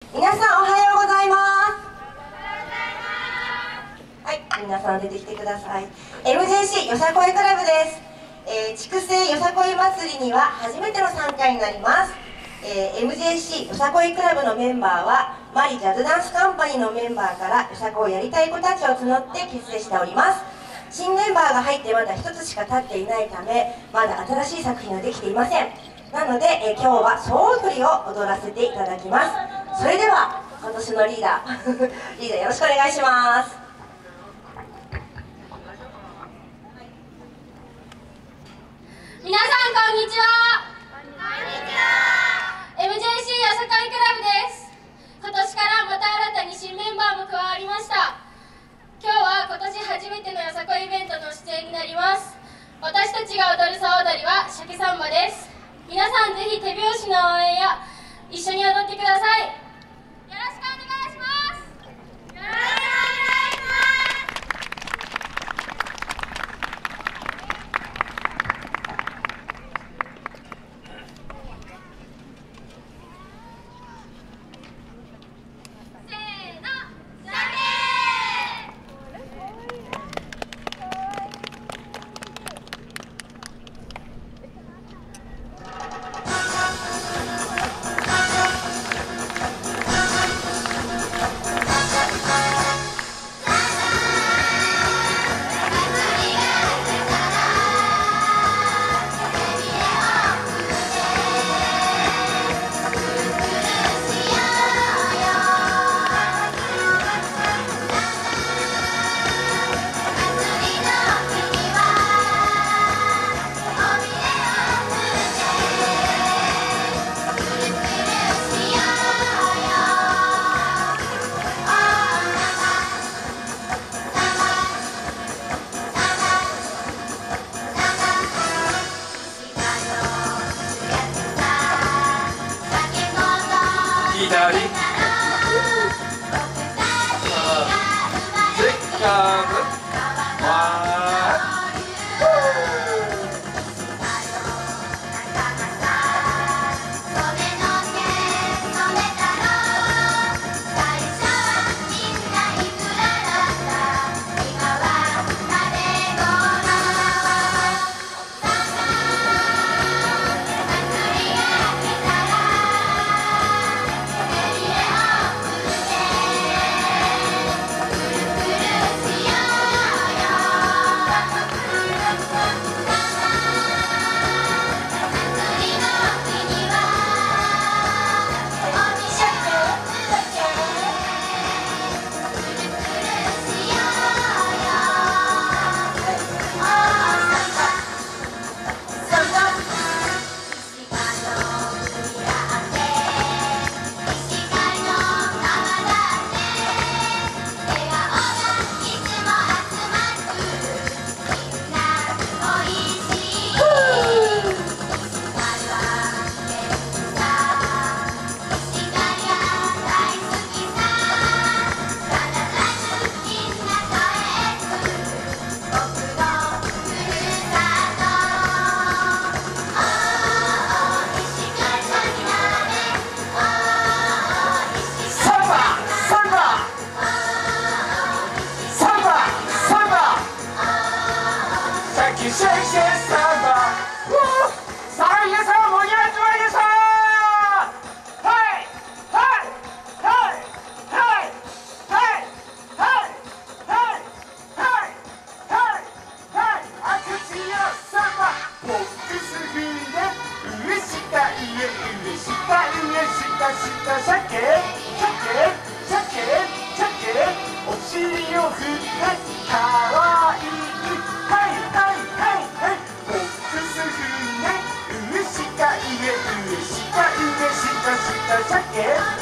皆さんおはようございます。はい、皆さん出てきてください。 MJC よさこいクラブです。筑西よさこい祭りには初めての参加になります。MJC よさこいクラブのメンバーはマリジャズダンスカンパニーのメンバーからよさこいをやりたい子たちを募って結成しております。新メンバーが入ってまだ一つしか経っていないため、まだ新しい作品はできていません。なので、今日は総踊りを踊らせていただきます。それでは今年のリーダーリーダーよろしくお願いします。 皆さんこんにちは。MJC よさこいクラブです。今年からまた新たに新メンバーも加わりました。今日は今年初めてのよさこいイベントの出演になります。私たちが踊る総踊りは鮭サンバです。皆さんぜひ手拍子の応援や一緒に踊ってください。よろしくお願いします。よろしくお願いし鮭